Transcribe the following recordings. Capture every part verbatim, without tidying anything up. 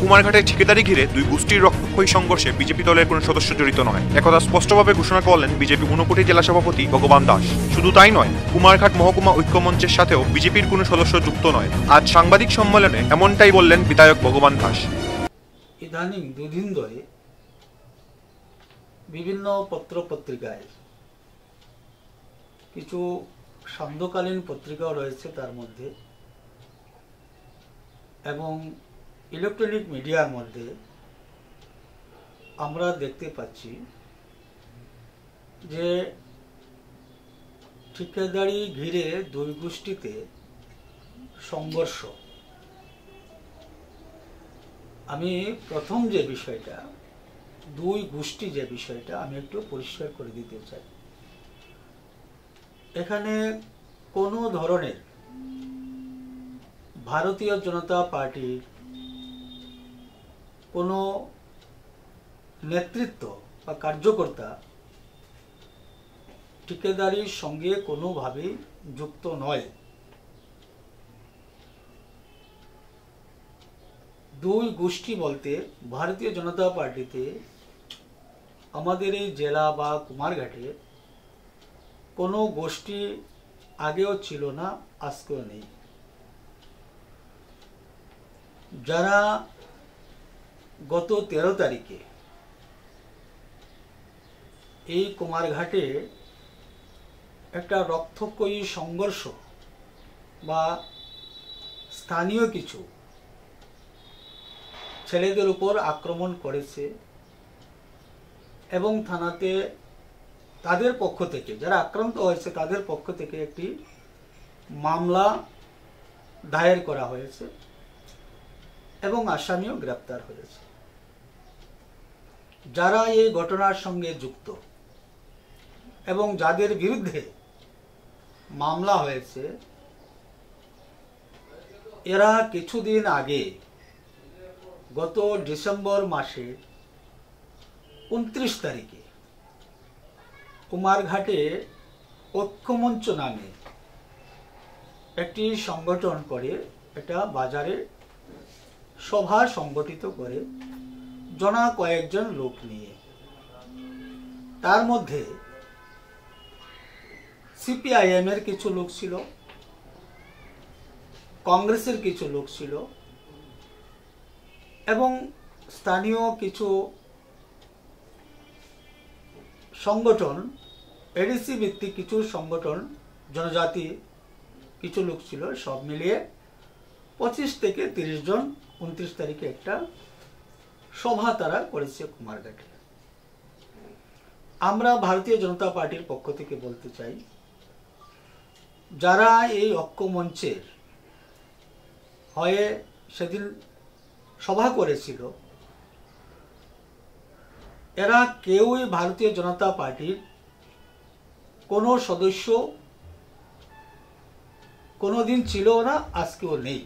কুমারঘাটের ঠিকাদারি ঘিরে দুই গোষ্ঠীর রক্তক্ষয়ী সংঘর্ষে বিজেপি দলের কোনো সদস্য জড়িত নয়, একথা স্পষ্টভাবে ঘোষণা করলেন বিজেপি ঊনকোটি জেলা সভাপতি ভগবান দাস। শুধু তাই নয়, কুমারঘাট মহকুমা ঐক্যমঞ্চের সাথেও বিজেপির কোনো সদস্য যুক্ত নয়। আজ সাংবাদিক সম্মেলনে এমনটাই বললেন বিধায়ক ভগবান দাস। ইদানিং দুদিন ধরে বিভিন্ন পত্র পত্রিকায় কিছু সান্ধ্যকালীন পত্রিকাও রয়েছে তার মধ্যে, এবং ইলেকট্রনিক মিডিয়ার মধ্যে আমরা দেখতে পাচ্ছি যে ঠিকাদারি ঘিরে দুই গোষ্ঠীতে সংঘর্ষ। আমি প্রথম যে বিষয়টা, দুই গোষ্ঠী যে বিষয়টা আমি একটু পরিষ্কার করে দিতে চাই। এখানে কোনো ধরনের ভারতীয় জনতা পার্টির কোনো নেতৃত্ব বা কার্যকর্তা ঠিকাদারির সঙ্গে কোনোভাবেই যুক্ত নয়। দুই গোষ্ঠী বলতে ভারতীয় জনতা পার্টিতে আমাদের এই জেলা বা কুমারঘাটে কোনো গোষ্ঠী আগেও ছিল না, আজকেও নেই। যারা গত তেরো তারিখে এই কুমারঘাটে একটা রক্তক্ষয়ী সংঘর্ষ বা স্থানীয় কিছু ছেলেদের উপর আক্রমণ করেছে এবং থানাতে তাদের পক্ষ থেকে, যারা আক্রান্ত হয়েছে তাদের পক্ষ থেকে একটি মামলা দায়ের করা হয়েছে এবং আসামিও গ্রেপ্তার হয়েছে। যারা এই ঘটনার সঙ্গে যুক্ত এবং যাদের বিরুদ্ধে মামলা হয়েছে, এরা কিছুদিন আগে গত ডিসেম্বর মাসে উনত্রিশ তারিখে কুমারঘাটে ঐক্যমঞ্চ নামে একটি সংগঠন করে, এটা বাজারে সভা সংগঠিত করে জনা কয়েকজন লোক নিয়ে। তার মধ্যে সিপিআইএম এর কিছু লোক ছিল, কংগ্রেসের কিছু লোক ছিল এবং স্থানীয় কিছু সংগঠন, এডিসি ভিত্তিক কিছু সংগঠন, জনজাতি কিছু লোক ছিল। সব মিলিয়ে পঁচিশ থেকে তিরিশ জন উনত্রিশ তারিখে একটা সভা তারা করেছে কুমারঘাটে। আমরা ভারতীয় জনতা পার্টির পক্ষ থেকে বলতে চাই, যারা এই ঐক্যমঞ্চের হয়ে সেদিন সভা করেছিল, এরা কেউই ভারতীয় জনতা পার্টির কোনো সদস্য কোনোদিন ছিল না, আজকেও নেই।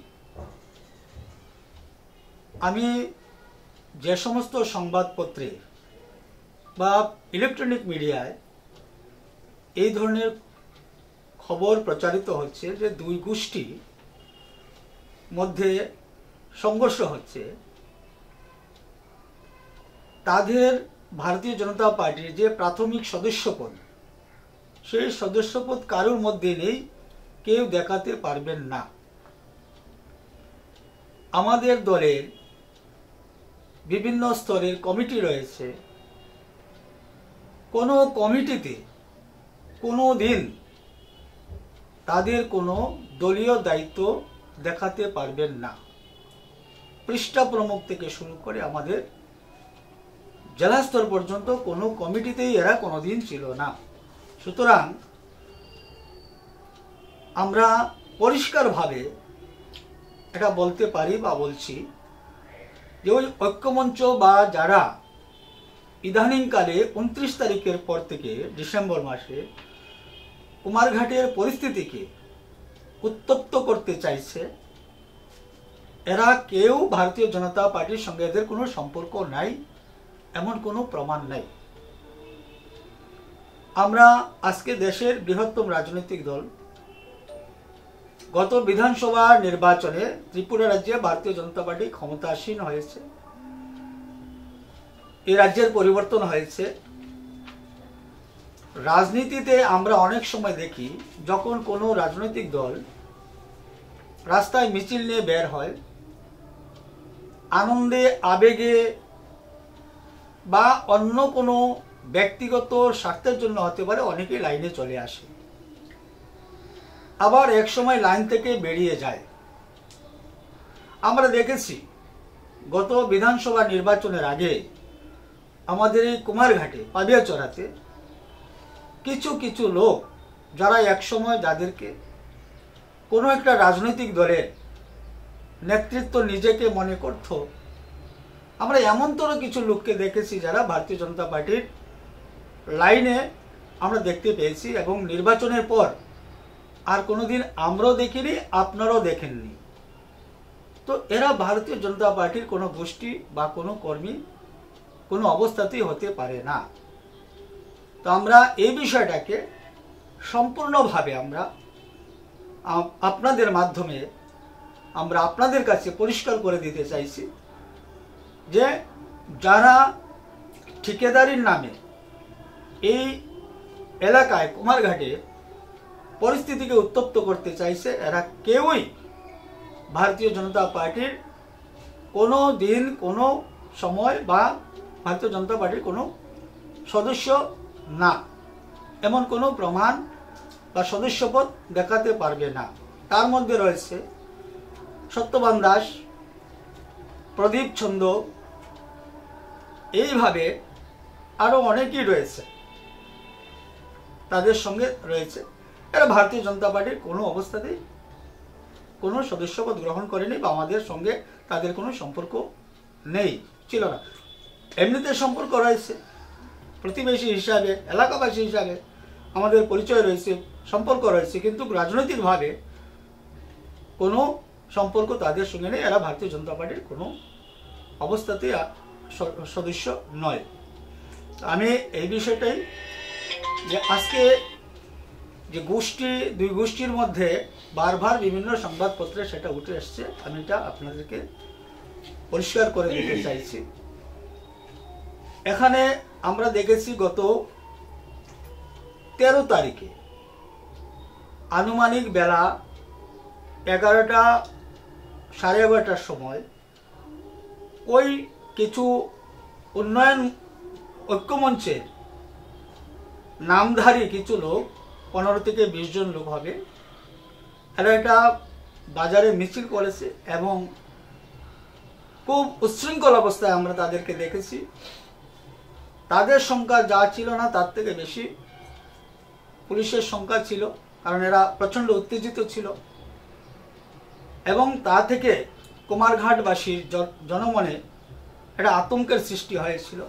আমি যে সমস্ত সংবাদপত্রে বা ইলেকট্রনিক মিডিয়ায় এই ধরনের খবর প্রচারিত হচ্ছে যে দুই গোষ্ঠী মধ্যে সংঘর্ষ হচ্ছে, তাদের ভারতীয় জনতা পার্টির যে প্রাথমিক সদস্যপদ, সেই সদস্যপদ কারোর মধ্যে নেই, কেউ দেখাতে পারবেন না। আমাদের দলের বিভিন্ন স্তরের কমিটি রয়েছে, কোনো কমিটিতে কোনো দিন তাদের কোনো দলীয় দায়িত্ব দেখাতে পারবেন না। পৃষ্ঠা প্রমুখ থেকে শুরু করে আমাদের জেলা স্তর পর্যন্ত কোনো কমিটিতেই এরা কোনোদিন ছিল না। সুতরাং আমরা পরিষ্কারভাবে এটা বলতে পারি বা বলছি যে ওই ঐক্যমঞ্চ বা যারা ইদানিংকালে উনত্রিশ তারিখের পর থেকে ডিসেম্বর মাসে কুমারঘাটের পরিস্থিতিকে উত্তপ্ত করতে চাইছে, এরা কেউ ভারতীয় জনতা পার্টির সঙ্গে এদের কোনো সম্পর্ক নাই, এমন কোনো প্রমাণ নাই। আমরা আজকে দেশের বৃহত্তম রাজনৈতিক দল গত বিধানসভা নির্বাচনে ত্রিপুরা রাজ্যে ভারতীয় জনতা পার্টি ক্ষমতাসীন হয়েছে, এই রাজ্যের পরিবর্তন হয়েছে। রাজনীতিতে আমরা অনেক সময় দেখি যখন কোনো রাজনৈতিক দল রাস্তায় মিছিল নিয়ে বের হয়, আনন্দে আবেগে বা অন্য কোনো ব্যক্তিগত স্বার্থের জন্য হতে পারে, অনেকে লাইনে চলে আসে, আবার এক সময় লাইন থেকে বেরিয়ে যায়। আমরা দেখেছি গত বিধানসভা নির্বাচনের আগে আমাদের এই কুমারঘাটে পাবিয়াচড়াতে কিছু কিছু লোক যারা একসময় যাদেরকে কোনো একটা রাজনৈতিক দলের নেতৃত্ব নিজেকে মনে করত, আমরা এমনতর কিছু লোককে দেখেছি যারা ভারতীয় জনতা পার্টির লাইনে আমরা দেখতে পেয়েছি, এবং নির্বাচনের পর আর কোনোদিন আমরাও দেখিনি, আপনারাও দেখেননি। তো এরা ভারতীয় জনতা পার্টির কোনো গোষ্ঠী বা কোনো কর্মী কোনো অবস্থাতেই হতে পারে না। তো আমরা এই বিষয়টাকে সম্পূর্ণভাবে আমরা আপনাদের মাধ্যমে আমরা আপনাদের কাছে পরিষ্কার করে দিতে চাইছি যে যারা ঠিকাদারির নামে এই এলাকায় কুমারঘাটে পরিস্থিতিকে উত্তপ্ত করতে চাইছে, এরা কেউই ভারতীয় জনতা পার্টির কোনো দিন কোনো সময় বা ভারতীয় জনতা পার্টির কোনো সদস্য না, এমন কোনো প্রমাণ বা সদস্যপদ দেখাতে পারবে না। তার মধ্যে রয়েছে সত্যবান দাস, প্রদীপ ছন্দ, এইভাবে আরো অনেকেই রয়েছে, তাদের সঙ্গে রয়েছে। এরা ভারতীয় জনতা পার্টির কোনো অবস্থাতেই কোনো সদস্যপদ গ্রহণ করেনি বা আমাদের সঙ্গে তাদের কোনো সম্পর্ক নেই, ছিল না। এমনিতে সম্পর্ক রয়েছে, প্রতিবেশী হিসাবে, এলাকাবাসী হিসাবে আমাদের পরিচয় রয়েছে, সম্পর্ক রয়েছে, কিন্তু রাজনৈতিকভাবে কোনো সম্পর্ক তাদের সঙ্গে নেই। এরা ভারতীয় জনতা পার্টির কোনো অবস্থাতেই সদস্য নয়। আমি এই বিষয়টাই যে আজকে যে গোষ্ঠী, দুই গোষ্ঠীর মধ্যে বারবার বিভিন্ন সংবাদপত্রে সেটা উঠে এসছে, আমি এটা আপনাদেরকে পরিষ্কার করে দিতে চাইছি। এখানে আমরা দেখেছি গত তেরো তারিখে আনুমানিক বেলা এগারোটা সাড়ে এগারোটার সময় ওই কিছু উন্নয়ন ঐক্যমঞ্চের নামধারী কিছু লোক, পনেরো থেকে বিশ জন লোক হবে, এরা একটা বাজারে মিছিল করেছে এবং খুব উচ্ছৃঙ্খল অবস্থায় আমরা তাদেরকে দেখেছি। তাদের সংখ্যা যা ছিল না তার থেকে বেশি পুলিশের সংখ্যা ছিল, কারণ এরা প্রচণ্ড উত্তেজিত ছিল, এবং তা থেকে কুমারঘাটবাসীর জনমনে একটা আতঙ্কের সৃষ্টি হয়েছিল।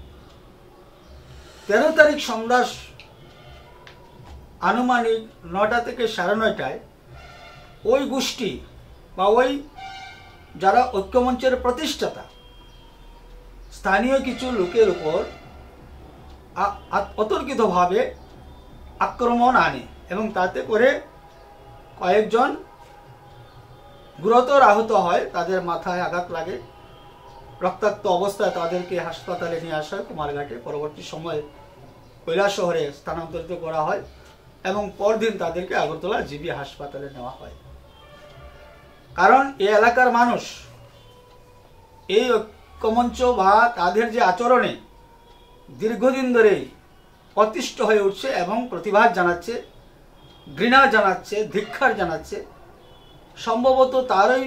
তেরো তারিখ সন্ধ্যা আনুমানিক নটা থেকে সাড়ে নয়টায় ওই গোষ্ঠী বা ওই যারা ঐক্যমঞ্চের প্রতিষ্ঠাতা স্থানীয় কিছু লোকের উপর অতর্কিতভাবে আক্রমণ আনে এবং তাতে করে কয়েকজন গুরুতর আহত হয়, তাদের মাথায় আঘাত লাগে, রক্তাক্ত অবস্থায় তাদেরকে হাসপাতালে নিয়ে আসা হয় কুমারঘাটে। পরবর্তী সময়ে কৈলাসহরে স্থানান্তরিত করা হয় এবং পরদিন তাদেরকে আগরতলা জিবি হাসপাতালে নেওয়া হয়। কারণ এই এলাকার মানুষ এই ঐক্যমঞ্চ বা তাদের যে আচরণে দীর্ঘদিন ধরেই অতিষ্ঠ হয়ে উঠছে এবং প্রতিবাদ জানাচ্ছে, ঘৃণা জানাচ্ছে, ধিক্কার জানাচ্ছে। সম্ভবত তারই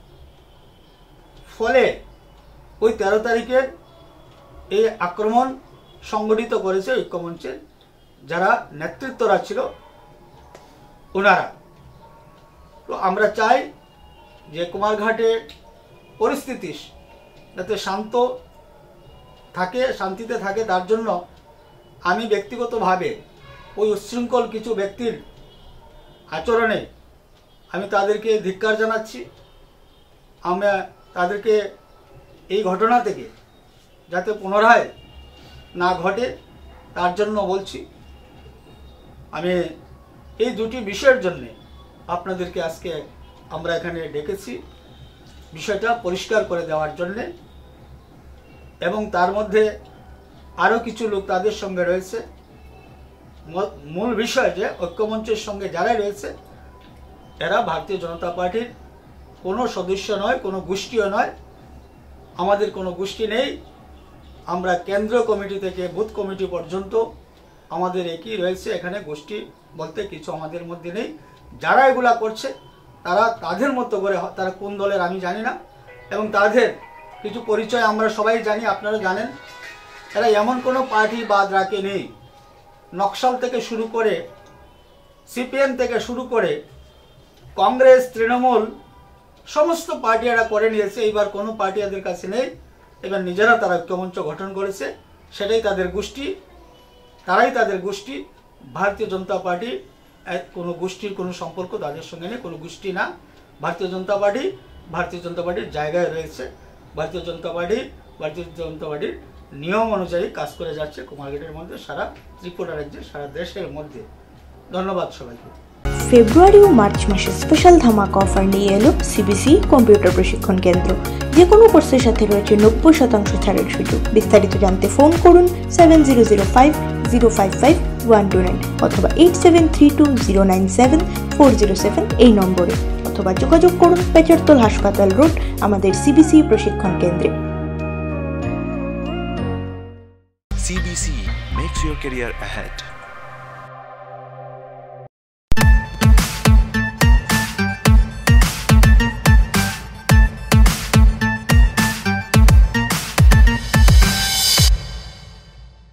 ফলে ওই তেরো তারিখের এই আক্রমণ সংগঠিত করেছে ঐক্যমঞ্চের যারা নেতৃত্বরা ছিল ওনারা। তো আমরা চাই যে কুমারঘাটে পরিস্থিতি যাতে শান্ত থাকে, শান্তিতে থাকে, তার জন্য আমি ব্যক্তিগতভাবে ওই উচ্ছৃঙ্খল কিছু ব্যক্তির আচরণে আমি তাদেরকে ধিক্কার জানাচ্ছি। আমরা তাদেরকে এই ঘটনা থেকে যাতে পুনরায় না ঘটে তার জন্য বলছি। আমি এই দুটি বিষয়ের জন্যে আপনাদেরকে আজকে আমরা এখানে ডেকেছি বিষয়টা পরিষ্কার করে দেওয়ার জন্যে, এবং তার মধ্যে আরও কিছু লোক তাদের সঙ্গে রয়েছে। মূল বিষয় যে ঐক্যমঞ্চের সঙ্গে যারাই রয়েছে এরা ভারতীয় জনতা পার্টির কোনো সদস্য নয়, কোনো গোষ্ঠীও নয়। আমাদের কোনো গোষ্ঠী নেই। আমরা কেন্দ্রীয় কমিটি থেকে বুথ কমিটি পর্যন্ত আমাদের একই রয়েছে। এখানে গোষ্ঠী বলতে কিছু আমাদের মধ্যে নেই। যারা এগুলা করছে তারা তাদের মতো করে, তারা কোন দলের আমি জানি না, এবং তাদের কিছু পরিচয় আমরা সবাই জানি, আপনারা জানেন। এরা এমন কোনো পার্টি বাদ রাখে নেই। নকশাল থেকে শুরু করে, সিপিএম থেকে শুরু করে, কংগ্রেস, তৃণমূল, সমস্ত পার্টি এরা করে নিয়েছে। এইবার কোনো পার্টি এদের কাছে নেই। এবার নিজেরা তারা ঐক্যমঞ্চ গঠন করেছে, সেটাই তাদের গোষ্ঠী, তারাই তাদের গোষ্ঠী। ভারতীয় জনতা পার্টি কোনো গোষ্ঠীর কোনো সম্পর্ক তাদের সঙ্গে নেই, কোনো গোষ্ঠী না। ভারতীয় জনতা পার্টি ভারতীয় জনতা পার্টির জায়গায় রয়েছে। ভারতীয় জনতা পার্টি ভারতীয় জনতা পার্টির নিয়ম অনুযায়ী কাজ করে যাচ্ছে কুমারঘাটের মধ্যে, সারা ত্রিপুরা রাজ্যে, সারা দেশের মধ্যে। ধন্যবাদ সবাইকে। ফেব্রুয়ারি ও মার্চ মাসে স্পেশাল ধামাকা অফার নিয়ে এলো সিবিসি কম্পিউটার প্রশিক্ষণ কেন্দ্র। যে কোনো কোর্সের সাথে রয়েছে নব্বই শতাংশ ছাড়ের সুযোগ। বিস্তারিত জানতে ফোন করুন seven zero zero five zero five five one two nine অথবা eight seven three two zero nine seven four zero seven এই নম্বরে, অথবা যোগাযোগ করুন পেচারতল হাসপাতাল রোড আমাদের সিবিসি প্রশিক্ষণ কেন্দ্রে। C B C makes your career ahead.